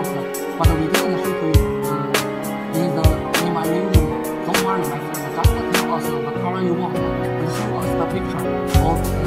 out, but we didn't shoot it in my living room. Don't worry, my friend, just tell us the color you want and show us the picture of